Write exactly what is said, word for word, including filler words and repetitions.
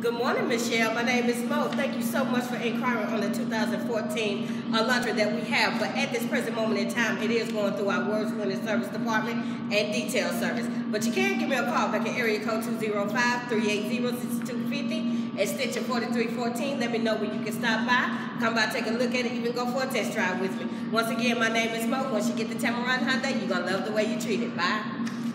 Good morning, Michelle. My name is Mo. Thank you so much for inquiring on the two thousand fourteen Elantra that we have. But at this present moment in time, it is going through our Words Winning Service Department and Detail Service. But you can give me a call back at area code two zero five, three eight zero, six two five zero, extension forty-three fourteen. Let me know when you can stop by. Come by, take a look at it, even go for a test drive with me. Once again, my name is Mo. Once you get the Tameron Hyundai, you're going to love the way you treat it. Bye.